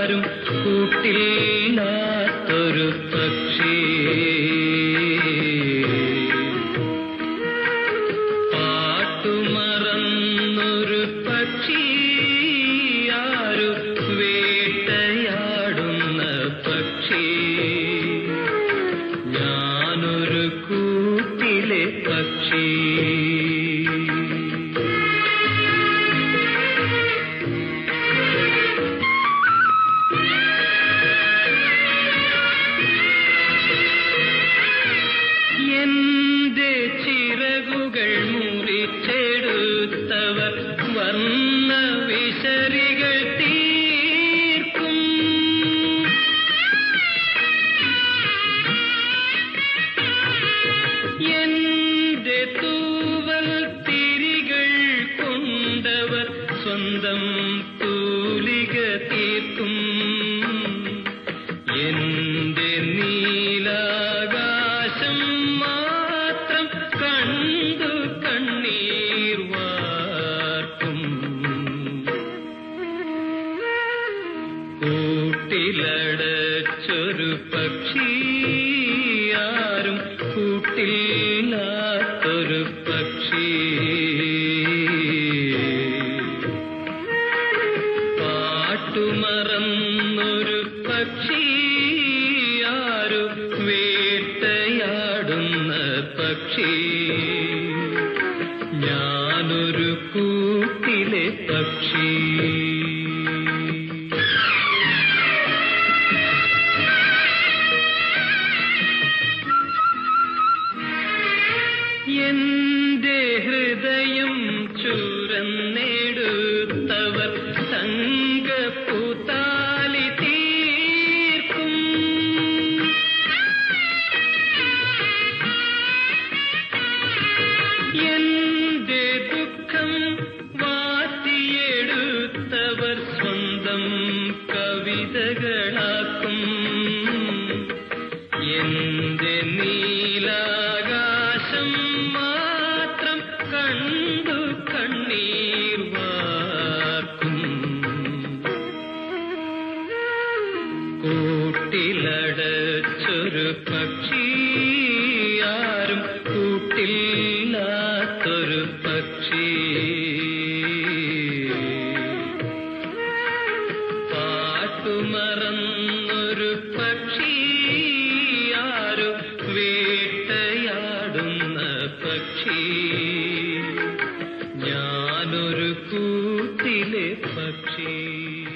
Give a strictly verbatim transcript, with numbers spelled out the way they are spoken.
ആരും കൂട്ടില്ലാത്തൊരു പക്ഷി. പാട്ടുമറന്നൊരു പക്ഷി, ആരും വേട്ടയാടുന്ന പക്ഷി. ഞാനൊരു കൂട്ടിലെ പക്ഷി. എന്റെ ചിറകുകൾ മുറിച്ചെടുത്തവർ വർണ്ണ വിശരികൾ തീർക്കും. എന്റെ തൂവൽ തിരികൾ കൊണ്ടവർ സ്വന്തം തൂലിക തീർക്കും. എന്റെ നീലാകാശം മാത്രം കണ്ടു കണ്ണീർ വാർക്കും. കൂട്ടിലടച്ചൊരു പക്ഷി, ആരും കൂട്ടില്ലാത്തൊരു പക്ഷി. പാട്ടുമറന്നൊരു പക്ഷി, ആരും വേട്ടയാടുന്ന പക്ഷി. ഞാനൊരു കൂട്ടിലെ പക്ഷി. എന്റെ ഹൃദയം ചുരന്നെടുത്തവർ തങ്കപ്പൂത്താലി തീർക്കും. എന്റെ ദുഃഖം വാറ്റിയെടുത്തവർ സ്വന്തം കവിതകളാക്കും. എന്റെ നീലാകാശം മാത്രം കണ്ടു കണ്ണീർ വാർക്കും. കൂട്ടിലടച്ചൊരു പക്ഷി, ആരും കൂട്ടില്ലാത്തൊരു പക്ഷി. പാട്ടുമറന്നൊരു പക്ഷി, ആരും വേട്ടയാടുന്ന പക്ഷി. ഞാനൊരു കൂട്ടിലെ പക്ഷി.